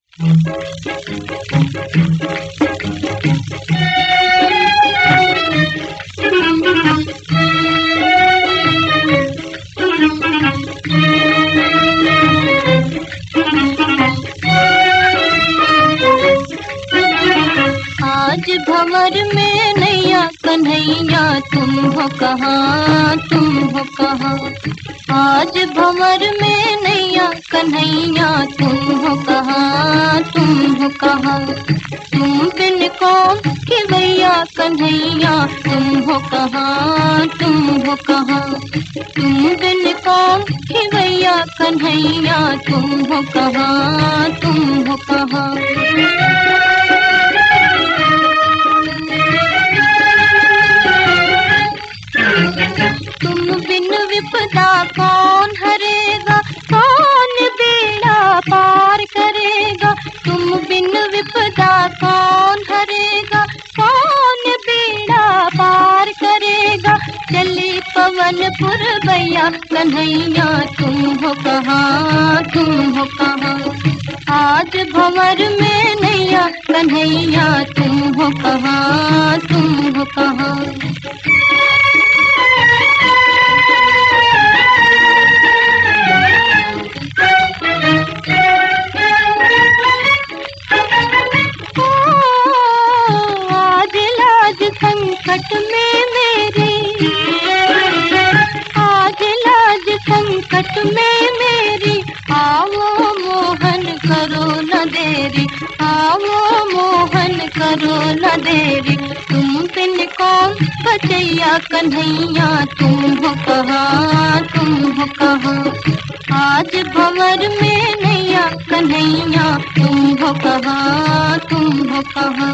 आज भंवर में नैया कन्हैया तुम हो कहाँ, तुम हो कहाँ। आज भंवर में नैया कन्हैया तुम हो कहाँ, तुम हो कहाँ। तुम बिन कौन खिवैया कन्हैया तुम हो कहाँ, तुम हो कहाँ। तुम बिन कौन खिवैया कन्हैया तुम हो कहाँ, तुम हो कहाँ। तुम बिन विपदा कौन हरेगा, कौन बेड़ा पार करेगा। तुम बिन विपदा कौन हरेगा, कौन बेड़ा पार करेगा। चली पवन पुरवैया कन्हैया तुम हो कहाँ, तुम हो कहाँ। आज भंवर में नैया कन्हैया तुम हो कहाँ, तुम हो कहाँ। संकट में मेरी, आज लाज संकट में मेरी। आओ मोहन करो न देरी, आओ मोहन करो न देरी। तुम बिन कौन बचैया कन्हैया तुम हो कहाँ, तुम हो कहाँ। आज भंवर में नैया कन्हैया तुम हो कहाँ, तुम हो कहाँ।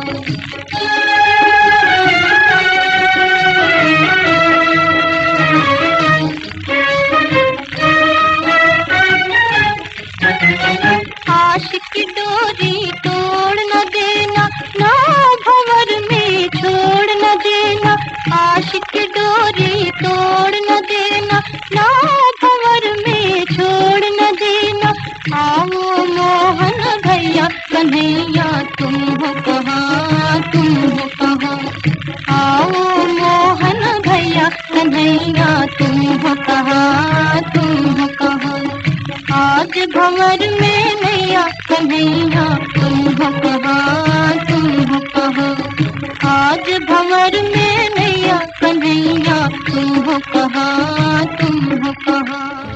आशिक की डोरी तोड़ न देना, ना भंवर में छोड़ न देना। आशिक की डोरी तोड़ न देना, ना भंवर में छोड़ न देना। आओ मोहन भैया कन्हैया तुम हो कहाँ, तुम हो कहाँ। आओ मोहन भैया कन्हैया तुम हो कहाँ, तुम हो कहाँ। आज भंवर में नैया कन्हैया तुम हो कहाँ, तुम हो कहाँ। आज भंवर में नैया कन्हैया तुम हो कहाँ, तुम हो कहाँ।